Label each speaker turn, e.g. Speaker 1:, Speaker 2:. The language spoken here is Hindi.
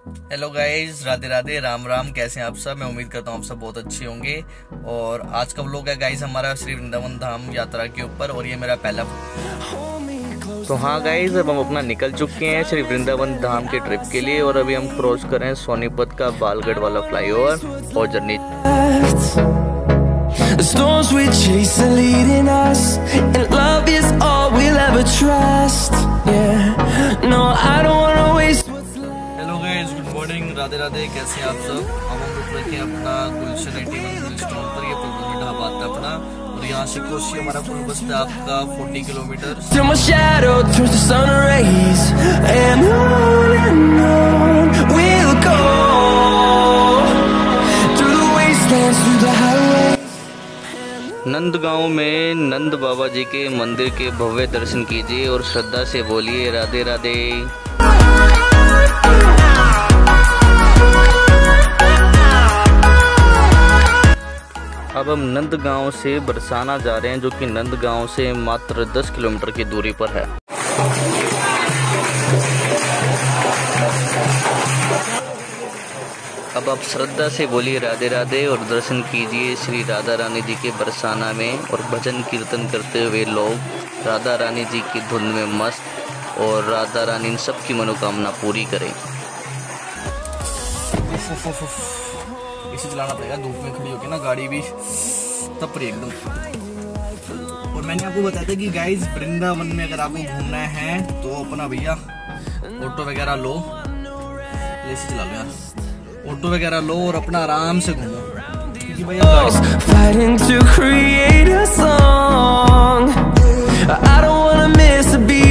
Speaker 1: Hello guys, Radhe Radhe, Ram Ram. कैसे हैं आप सब? मैं उम्मीद करता हूँ आप सब बहुत अच्छे होंगे। और आज का व्लॉग है गाइज हमारा श्री वृंदावन धाम यात्रा के ऊपर, और ये मेरा पहला। तो हाँ गाइज, अब हम अपना निकल चुके हैं श्री वृंदावन धाम के ट्रिप के लिए, और अभी हम क्रॉस कर रहे हैं सोनीपत का बालगढ़ वाला फ्लाईओवर और journey. The storms we chase are leading us, and love is all we'll ever trust. Yeah, no, I don't wanna waste what's left. Hello guys, good morning, Radhe Radhe. कैसे हैं आप सब? अब हम रुक रखे हैं अपना गुलशन 81 गुलस्टोन पर। ये प्रोग्राम ढाबा आता है अपना, और यहाँ से कोसी हमारा फुल बसता है आपका 40 kilometre. Till my shadow turns to sun rays, and on we'll go through the wastelands, through the highways. Nandgaon में नंद बाबा जी के मंदिर के भव्य दर्शन कीजिए और श्रद्धा से बोलिए राधे राधे। अब हम नंदगांव से बरसाना जा रहे हैं, जो कि नंदगांव से मात्र 10 किलोमीटर की दूरी पर है। अब आप श्रद्धा से बोलिए राधे राधे और दर्शन कीजिए श्री राधा रानी जी के बरसाना में, और भजन कीर्तन करते हुए लोग राधा रानी जी की धुन में मस्त, और राधा रानी इन सबकी मनोकामना पूरी करें। इसे चलाना पड़ेगा, धूप में खड़ी होकर ना गाड़ी भी तप रही एकदम। और मैंने आपको बताया था कि गाइस वृंदावन में अगर आपको घूमना है तो अपना भैया ऑटो वगैरह लो, इसे चला लो यार, ऑटो वगैरह लो और अपना आराम से घूमो, क्योंकि भैया fighting to create a song. I don't wanna miss a beat.